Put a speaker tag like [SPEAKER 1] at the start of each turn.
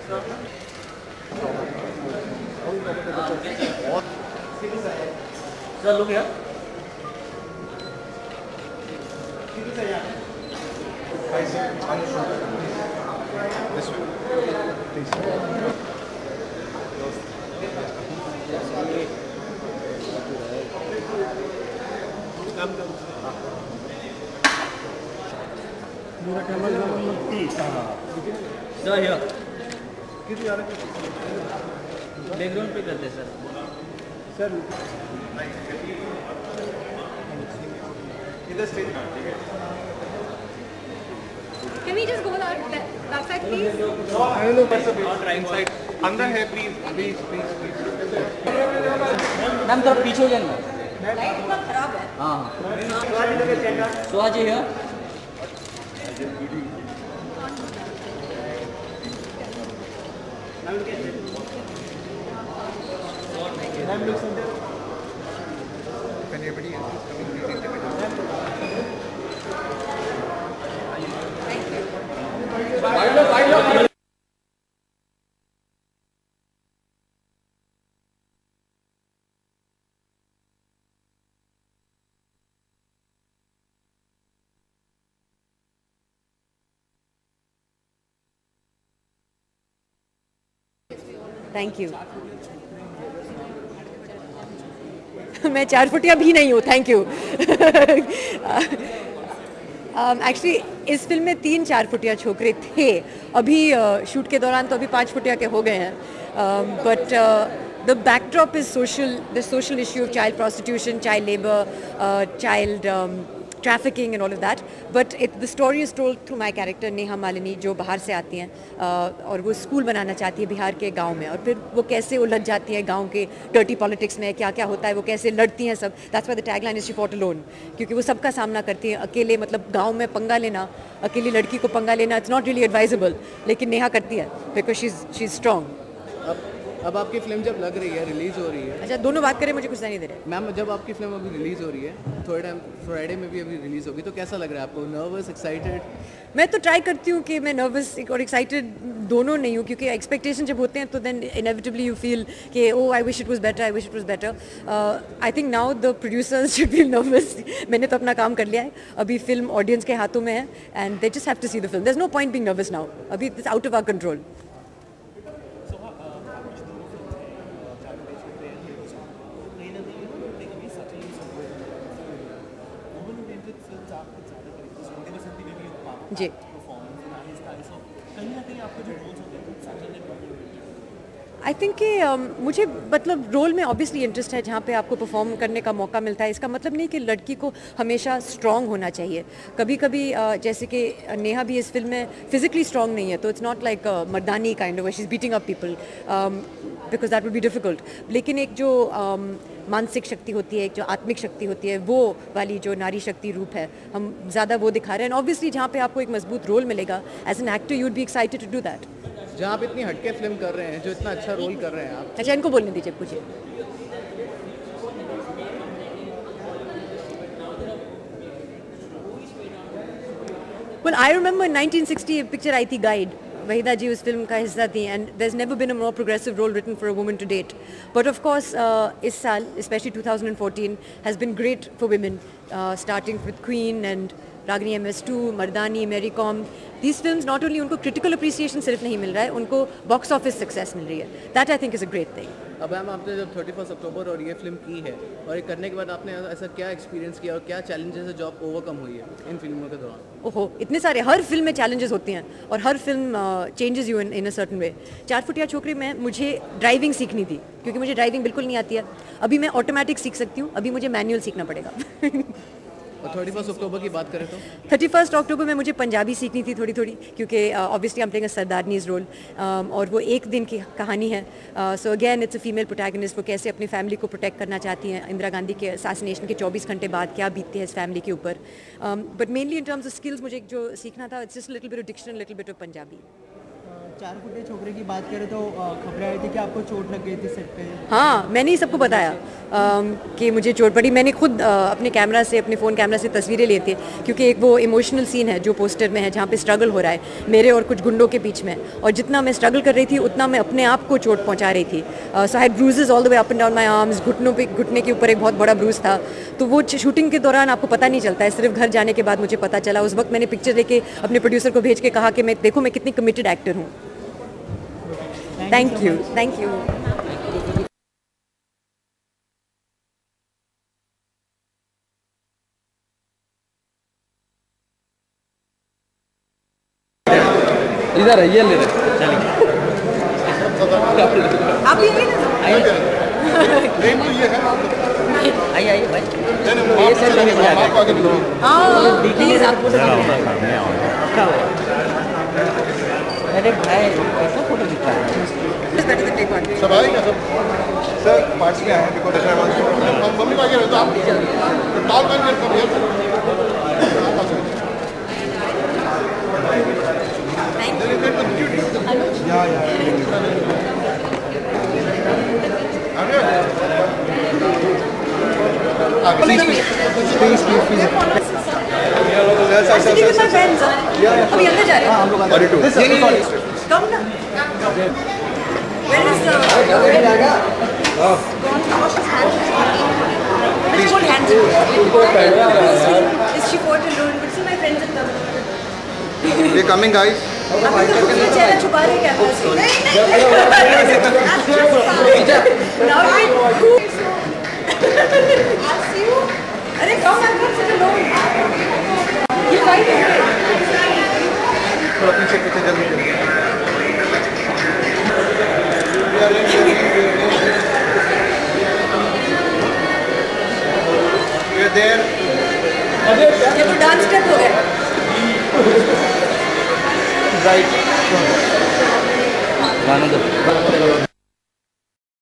[SPEAKER 1] Sir लोग यार sir here background पे करते सर
[SPEAKER 2] सर इधर stage
[SPEAKER 3] Can we just go that side, please?
[SPEAKER 2] I don't know what's the right side. अंदर है please.
[SPEAKER 1] मैम थोड़ा पीछे हो जाना।
[SPEAKER 3] लाइट बहुत खराब है।
[SPEAKER 1] हाँ तो आज हियर
[SPEAKER 4] थैंक यू। मैं 4 फुटिया भी नहीं हूँ, थैंक यू। एक्चुअली इस फिल्म में 3-4 फुटिया छोकरे थे, अभी शूट के दौरान तो अभी 5 फुटिया के हो गए हैं, but the backdrop is the social issue of child prostitution, child labor, child trafficking and all of that. But the story is told through my character Neha Malini, जो बाहर से आती हैं और वो स्कूल बनाना चाहती है बिहार के गांव में, और फिर वो कैसे उलझ जाती है गांव के डर्टी पॉलिटिक्स में, क्या क्या होता है, वो कैसे लड़ती हैं सब। That's why the tagline is she fought alone, क्योंकि वो सबका सामना करती है अकेले। मतलब गाँव में पंगा लेना, अकेली लड़की को पंगा लेना, इट्स नॉट रियली एडवाइजेबल, लेकिन नेहा करती है बिकॉज शी इज स्ट्रॉन्ग।
[SPEAKER 5] अब आपकी फिल्म जब लग रही है, रिलीज हो रही है।
[SPEAKER 4] अच्छा दोनों बात करें, मुझे कुछ नहीं दे रहे।
[SPEAKER 5] मैम जब आपकी फिल्म अभी रिलीज हो रही है, थोड़े टाइम फ्राइडे में भी अभी रिलीज होगी, तो कैसा लग रहा है आपको? Nervous, excited?
[SPEAKER 4] मैं तो ट्राई करती हूँ कि मैं नर्वस और एक्साइटेड दोनों नहीं हूँ, क्योंकि एक्सपेक्टेशन जब होते हैं तो देन इनेविटेबली यू फील कि oh I wish it was better. I think now the producers should feel nervous. मैंने तो अपना काम कर लिया है, अभी फिल्म ऑडियंस के हाथों में है and they just have to see the film. There is no point being nervous now, अभी it's out of our control. जी आई थिंक कि मुझे मतलब रोल में ऑब्वियसली इंटरेस्ट है, जहाँ पे आपको परफॉर्म करने का मौका मिलता है। इसका मतलब नहीं कि लड़की को हमेशा स्ट्रॉन्ग होना चाहिए। कभी कभी जैसे कि नेहा भी इस फिल्म में फिजिकली स्ट्रॉन्ग नहीं है, तो it's not like Mardaani kind of she is beating up people because that would be difficult. लेकिन एक जो मानसिक शक्ति होती है, एक जो आत्मिक शक्ति होती है, वो वाली जो नारी शक्ति रूप है, हम ज़्यादा वो दिखा रहे हैं। एंड ऑब्वियसली जहाँ पे आपको एक मजबूत रोल मिलेगा as an actor, you would be excited to do that.
[SPEAKER 5] जहाँ आप इतनी हटके फिल्म कर रहे हैं, जो इतना अच्छा रोल कर रहे हैं आप।
[SPEAKER 4] अच्छा इनको बोलने दीजिए, पूछिए। Well, I remember in 1960 a picture आई थी गाइड, वहीदा जी उस फिल्म का हिस्सा थी, and there is never been a more progressive role written for a woman to date. But of course इस साल specially 2014 has been great for women, starting with queen and Ragini MS2, Mardaani, Mary Kom. These films not only उनको critical appreciation सिर्फ नहीं मिल रहा है, उनको box office success मिल रही है। That I think is a great thing.
[SPEAKER 5] अब मैम आपने जब 31 अक्टूबर और ये फिल्म की है, और ये करने के बाद आपने ऐसा क्या एक्सपीरियंस किया और क्या चैलेंजेस है जो आप ओवरकम हुई है इन फिल्मों के दौरान?
[SPEAKER 4] ओहो, इतने सारे, हर फिल्म में चैलेंजेस होती हैं और हर फिल्म changes you in a certain way. 4 फुटिया छोकरी में मुझे ड्राइविंग सीखनी थी, क्योंकि मुझे ड्राइविंग बिल्कुल नहीं आती है। अभी मैं ऑटोमेटिक सीख सकती हूँ, अभी मुझे मैनुअल सीखना पड़ेगा।
[SPEAKER 5] और 31 अक्टूबर की बात करें तो
[SPEAKER 4] 31 अक्टूबर में मुझे पंजाबी सीखनी थी थोड़ी थोड़ी, क्योंकि obviously I am playing a sardarni's role, और वो एक दिन की कहानी है। So again it's a female protagonist, वो कैसे अपनी फैमिली को प्रोटेक्ट करना चाहती हैं। इंदिरा गांधी के असैसिनेशन के 24 घंटे बाद क्या बीतती है इस फैमिली के ऊपर। But mainly in terms of skills मुझे जो सीखना था, it's just little bit of dictionary, little bit of Punjabi.
[SPEAKER 6] 4 फुटे छोकरे की बात करें तो खबरें आई थी कि आपको चोट लग गई थी सेट पे।
[SPEAKER 4] हाँ, मैंने ही सबको बताया कि मुझे चोट पड़ी। मैंने खुद अपने कैमरा से, अपने फ़ोन कैमरा से तस्वीरें ली थी, क्योंकि एक वो इमोशनल सीन है जो पोस्टर में है, जहाँ पे स्ट्रगल हो रहा है मेरे और कुछ गुंडों के बीच में, और जितना मैं स्ट्रगल कर रही थी उतना मैं अपने आप को चोट पहुँचा रही थी। So I had bruises all the way up and down my arms, घुटने के ऊपर एक बहुत बड़ा ब्रूज था। तो वो शूटिंग के दौरान आपको पता नहीं चलता है, सिर्फ घर जाने के बाद मुझे पता चला। उस वक्त मैंने पिक्चर लेके अपने प्रोड्यूसर को भेज के कहा कि मैं देखो मैं कितनी कमिटेड एक्टर हूँ। Thank you.
[SPEAKER 5] इधर है, ये ले रहे।
[SPEAKER 4] आप भी आइए।
[SPEAKER 1] आइए भाई।
[SPEAKER 4] प्लीज आपको
[SPEAKER 1] अरे भाई ऐसा फोटो दिखा है।
[SPEAKER 7] सब आएगा सब सर पार्ट्स में आए बिकॉज मम्मी को आगे रहता आप टॉल मैन कर कम हियर
[SPEAKER 4] अभी अंदर जा रहे हैं। कम ना। Where is the? Please hold hands. Is she fought alone? But see my friends at the.
[SPEAKER 7] They're coming guys.
[SPEAKER 4] अभी तो खुद ये चेहरा छुपा रहे हैं कैमरा से। Now अरे कम ना कर सिर्फ लोग। ये फाइट है।
[SPEAKER 7] थोड़ा पीछे जल्दी We're there.
[SPEAKER 4] ये तो डांस स्टेप हो गया।
[SPEAKER 7] Right.
[SPEAKER 1] गाना दो।